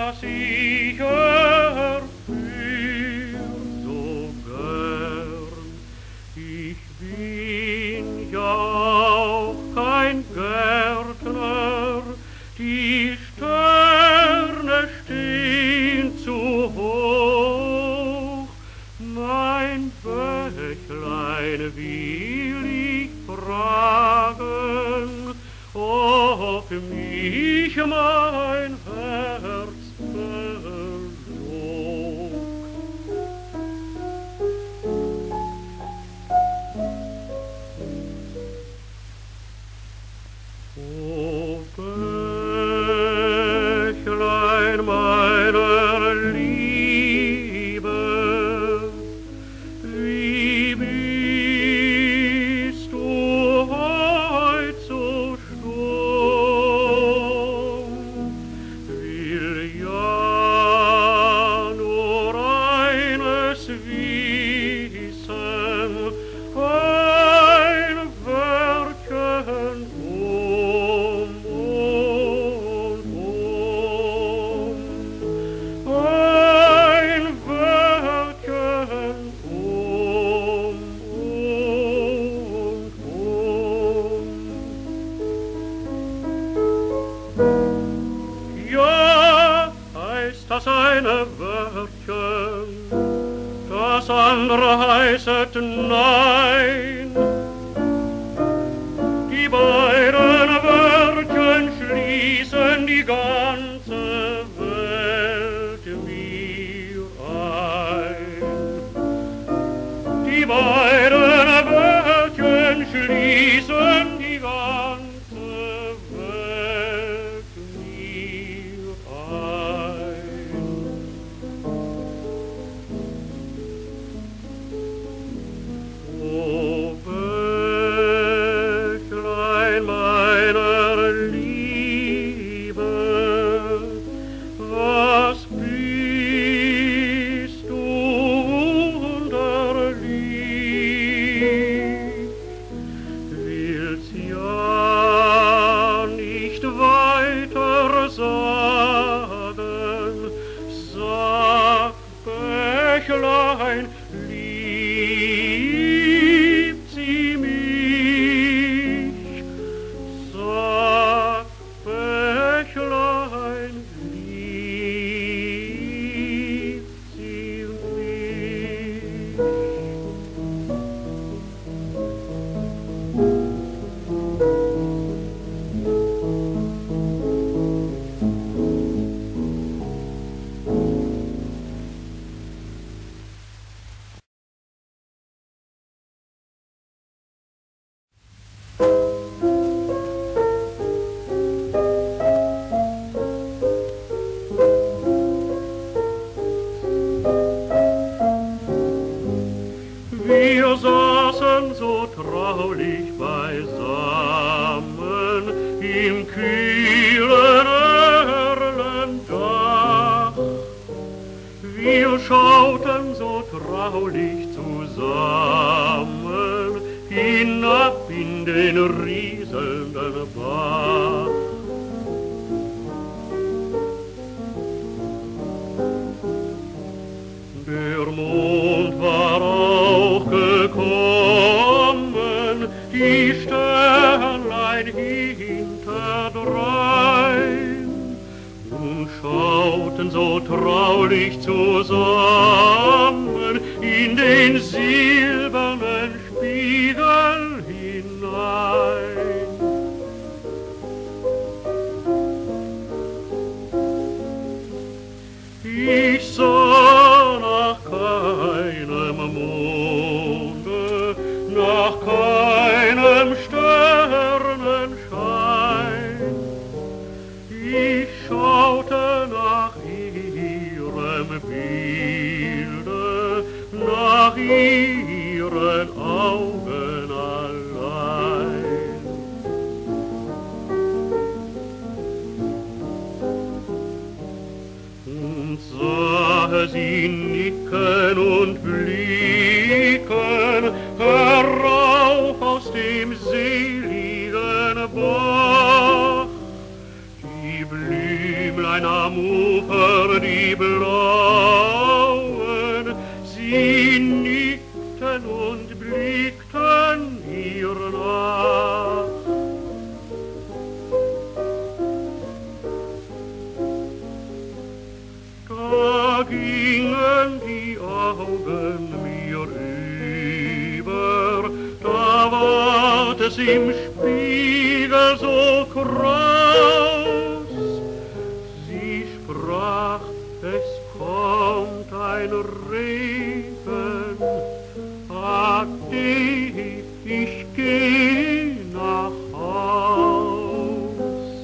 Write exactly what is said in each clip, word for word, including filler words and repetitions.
das ich erführ so gern. Ich bin ja auch kein Gärtner, die Sterne stehen zu hoch. Mein Bächlein will ich fragen, ob mich mein Herz verlog. O Bächlein meiner Liebe, wie bist du heut so stumm? Will ja nur eines wissen, ein Wörtchen um und um, ein Wörtchen um und um. Ja, heißt das eine Wörtchen, das andere heißet nein. Die beiden Wörtchen schließen die ganze Welt mir ein. Die beiden Wörtchen schließen die ganze Welt mir ein. O Bächlein meiner Liebe, was bist du wunderlich? Willst ja nicht weiter sagen, sag Bächlein, liebt sie mich? Sag Bächlein, liebt sie mich? Wir saßen so traulich beisammen im kühlen Erlendach. Wir schauten so traulich zusammen hinab in den rieselnden Bach. Der Mond war auch gekommen, die Sternlein hinterdrein, und schauten so traulich zusammen in den silbernen Spiegel hinein. Ich sah nach keinem Monde, nach keinem Sternenschein. Ich schaute nach ihrem Bilde, nach ihren Augen allein. Und sah sie nicken und blicken herauf aus dem seligen Bach. Die Blümlein am am Ufer die Blauen, sie nickten und blickten ihr nach. Da gingen die Augen mir über, da ward es im Spiegel so kraus. Sie sprach, es kommt ein Regen, ade, ich geh nach Haus.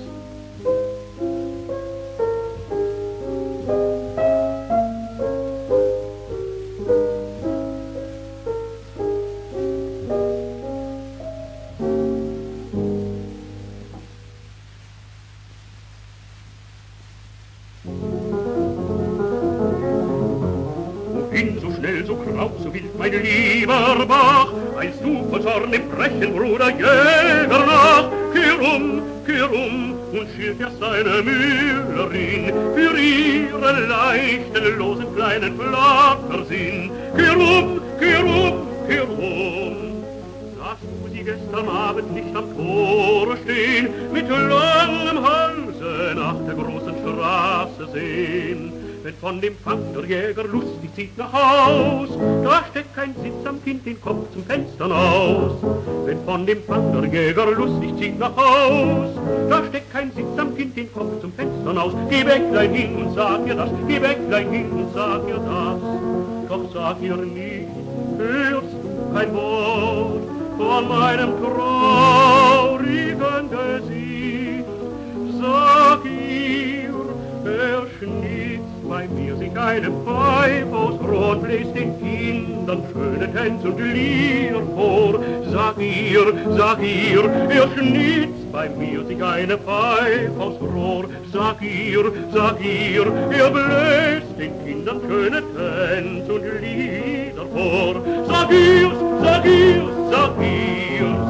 Wohin so schnell, so kraus, so wild, mein lieber Bach, eilst du von Zorn im Brechen, Bruder Jäger nach? Kehr um, kehr um und schilt erst deine Müllerin für ihren leichten, losen kleinen Flattersinn. Kehr um, kehr um, kehr um. Sahst du sie gestern Abend nicht am Tore stehen, mit langem Halse nach der großen Straße sehen? Wenn von dem Fang der Jäger lustig zieht nach Haus, da steckt kein Sitz am Kind den Kopf zum Fenster aus. Wenn von dem Fang der Jäger lustig zieht nach Haus, da steckt kein Sitz am Kind den Kopf zum Fenster aus. Geh Bäcklein hin und sag mir das, geh Bäcklein hin und sag mir das. Doch sag ihr nicht, hörst du kein Wort von meinem traurigen Gesicht. Sag ihr, er schnitzt bei mir sich eine Pfeif aus Rot, bläst den Kindern schöne Tänze und Lieder vor. Sag ihr, sag ihr, er schnitzt bei mir sich eine Pfeif aus Rohr. Sag ihr, sag ihr, er bläst den Kindern schöne Tänze und Lieder vor. Sag ihr, sag ihr, sag ihr,